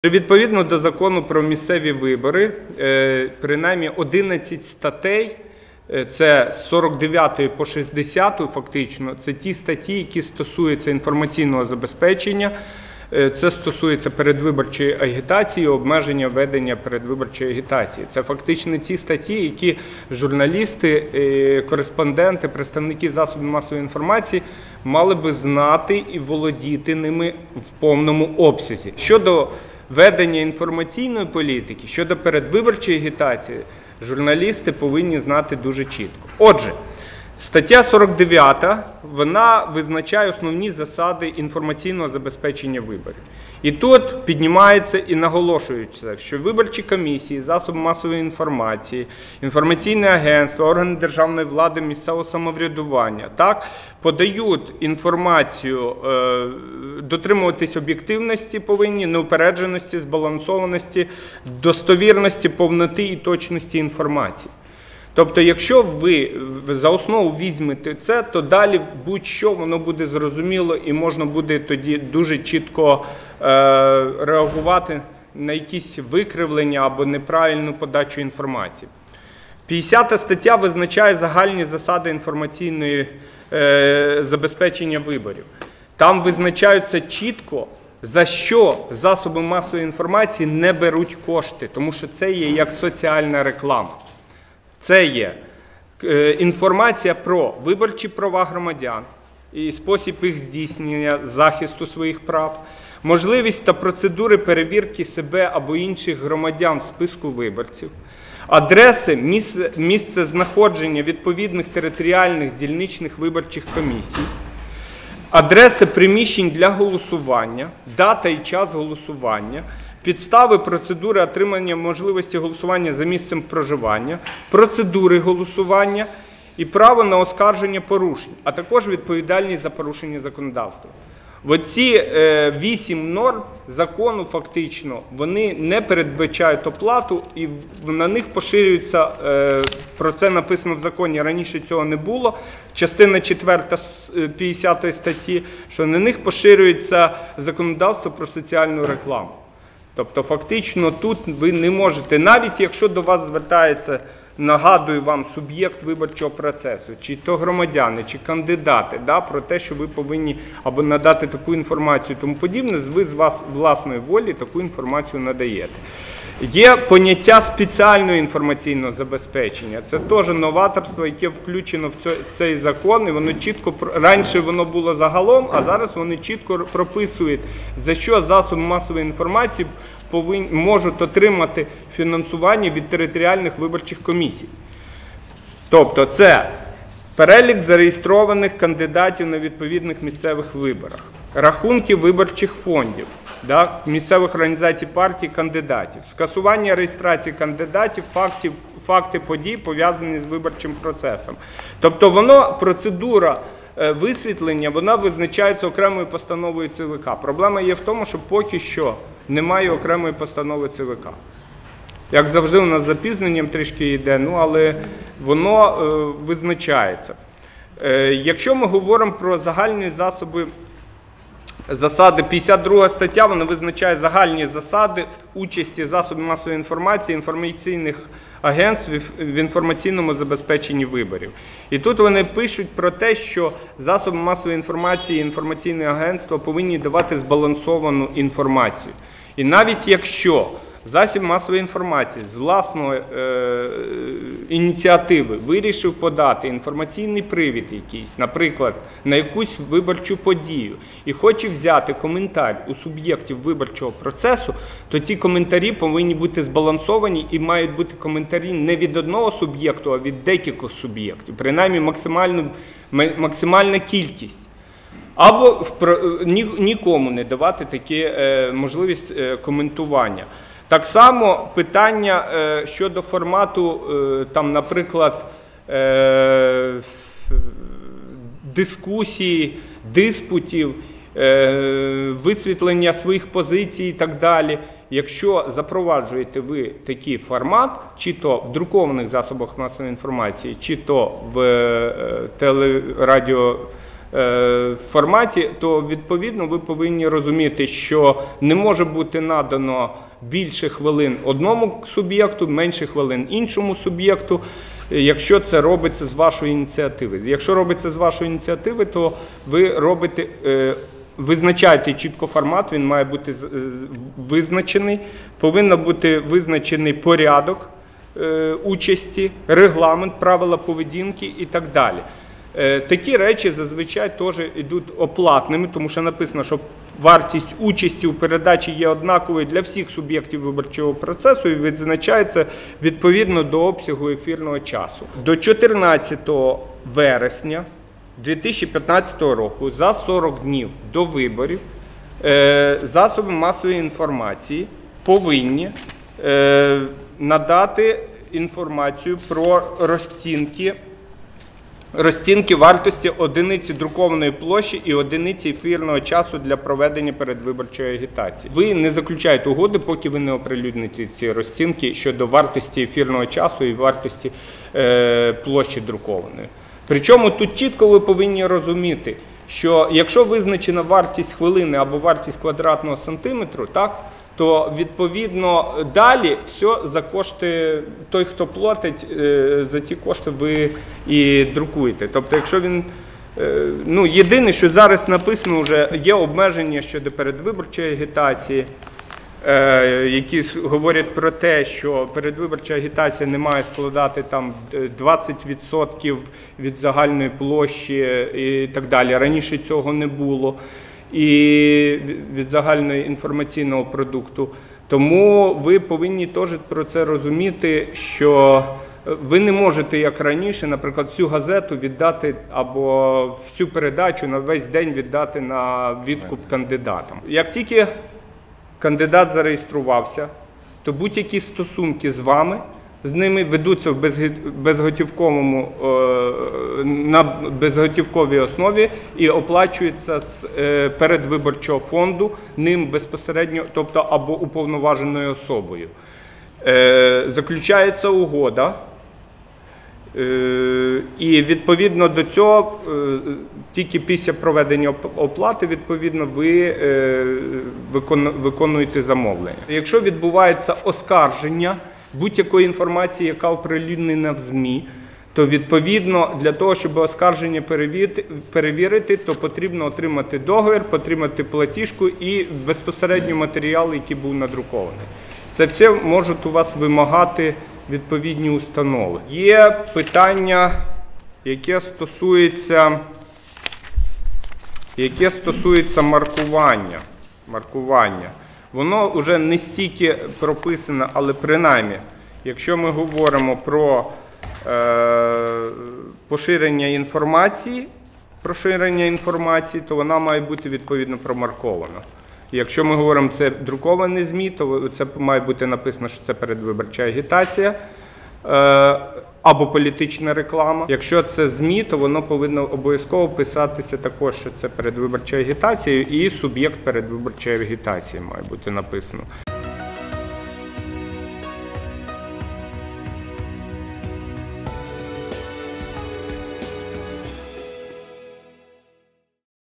Відповідно до закону про місцеві вибори, принаймні 11 статей, це з 49 по 60 фактично, це ті статті, які стосуються інформаційного забезпечення, це стосується передвиборчої агітації, обмеження ведення передвиборчої агітації. Це фактично ті статті, які журналісти, кореспонденти, представники засобів масової інформації мали би знати і володіти ними в повному обсязі. Щодо ведення інформаційної політики, щодо передвиборчої агітації, журналісти повинні знати дуже чітко. Отже, стаття 49, вона визначає основні засади інформаційного забезпечення виборів. І тут піднімається і наголошується, що виборчі комісії, засоби масової інформації, інформаційне агентство, органи державної влади, місцевого самоврядування, подають інформацію, дотримуватись об'єктивності повинні, неупередженості, збалансованості, достовірності, повноти і точності інформації. Тобто, якщо ви за основу візьмете це, то далі будь-що воно буде зрозуміло і можна буде тоді дуже чітко реагувати на якісь викривлення або неправильну подачу інформації. 50 стаття визначає загальні засади інформаційної забезпечення виборів. Там визначаються чітко, за що засоби масової інформації не беруть кошти, тому що це є як соціальна реклама. Це є інформація про виборчі права громадян і спосіб їх здійснення, захисту своїх прав, можливість та процедури перевірки себе або інших громадян в списку виборців, адреси, місце знаходження відповідних територіальних дільничних виборчих комісій, адреси приміщень для голосування, дата і час голосування, підстави процедури отримання можливості голосування за місцем проживання, процедури голосування і право на оскарження порушень, а також відповідальність за порушення законодавства. Оці 8 норм закону фактично, вони не передбачають оплату і на них поширюється, про це написано в законі, раніше цього не було, частина 4 50 статті, що на них поширюється законодавство про соціальну рекламу. Тобто фактично тут ви не можете, навіть якщо до вас звертається, нагадую вам, суб'єкт виборчого процесу, чи то громадяни, чи кандидати, про те, що ви повинні або надати таку інформацію і тому подібне, ви з власної волі таку інформацію надаєте. Є поняття спеціального інформаційного забезпечення. Це теж новаторство, яке включено в цей закон, і воно чітко, раніше воно було загалом, а зараз вони чітко прописують, за що засоби масової інформації можуть отримати фінансування від територіальних виборчих комісій. Тобто це перелік зареєстрованих кандидатів на відповідних місцевих виборах, рахунки виборчих фондів, місцевих організацій партій, кандидатів, скасування реєстрації кандидатів, факти подій, пов'язані з виборчим процесом. Тобто процедура висвітлення, вона визначається окремою постановою ЦВК. Проблема є в тому, що поки що немає окремої постанови ЦВК. Як завжди, у нас з запізненням трішки йде, але воно визначається. Якщо ми говоримо про загальні засади, 52 стаття, вона визначає загальні засади участі засобів масової інформації, інформаційних агентств в інформаційному забезпеченні виборів. І тут вони пишуть про те, що засоби масової інформації, інформаційне агентство повинні давати збалансовану інформацію. І навіть якщо засіб масової інформації з власної ініціативи вирішив подати інформаційний привід якийсь, наприклад, на якусь виборчу подію, і хоче взяти коментар у суб'єктів виборчого процесу, то ці коментарі повинні бути збалансовані і мають бути коментарі не від одного суб'єкту, а від декількох суб'єктів, принаймні максимальна кількість. Або нікому не давати таку можливість коментування. Так само питання щодо формату, наприклад, дискусій, диспутів, висвітлення своїх позицій і так далі. Якщо запроваджуєте ви такий формат, чи то в друкованих засобах масової інформації, чи то в телерадіо форматі, то відповідно ви повинні розуміти, що не може бути надано більше хвилин одному суб'єкту, менше хвилин іншому суб'єкту, якщо це робиться з вашої ініціативи. Якщо робиться з вашої ініціативи, то ви робите, визначаєте чітко формат, він має бути визначений, повинен бути визначений порядок участі, регламент, правила поведінки і так далі. Такі речі зазвичай теж йдуть оплатними, тому що написано, що вартість участі у передачі є однаковою для всіх суб'єктів виборчого процесу і відзначається відповідно до обсягу ефірного часу. До 14 вересня 2015 року, за 40 днів до виборів, засоби масової інформації повинні надати інформацію про розцінки вартості одиниці друкованої площі і одиниці ефірного часу для проведення передвиборчої агітації. Ви не заключаєте угоди, поки ви не оприлюдните ці розцінки щодо вартості ефірного часу і вартості площі друкованої. Причому тут чітко ви повинні розуміти, що якщо визначена вартість хвилини або вартість квадратного сантиметру, так, то відповідно далі все за кошти, той, хто платить, за ті кошти ви і друкуєте. Тобто, якщо він, ну, єдине, що зараз написано вже, є обмеження щодо передвиборчої агітації, які говорять про те, що передвиборча агітація не має складати там 20% від загальної площі і так далі. Раніше цього не було. І від загального інформаційного продукту. Тому ви повинні теж про це розуміти, що ви не можете, як раніше, наприклад, всю газету віддати або всю передачу на весь день віддати на відкуп кандидатам. Як тільки кандидат зареєструвався, то будь-які стосунки з вами, з ними ведуться на безготівковій основі і оплачуються з передвиборчого фонду ним безпосередньо, тобто або уповноваженою особою. Заключається угода, і відповідно до цього, тільки після проведення оплати, відповідно, ви виконуєте замовлення. Якщо відбувається оскарження будь-якої інформації, яка оприлюднена в ЗМІ, то відповідно для того, щоб оскарження перевірити, то потрібно отримати договір, отримати платіжку і безпосередньо матеріал, який був надрукований. Це все можуть у вас вимагати відповідні установи. Є питання, яке стосується маркування. Воно вже не стільки прописано, але принаймні, якщо ми говоримо про поширення інформації, то вона має бути відповідно промаркована. Якщо ми говоримо, це друковані ЗМІ, то це має бути написано, що це передвиборча агітація або політична реклама. Якщо це ЗМІ, то воно повинно обов'язково писатися також, що це передвиборча агітація, і суб'єкт передвиборчої агітації має бути написано.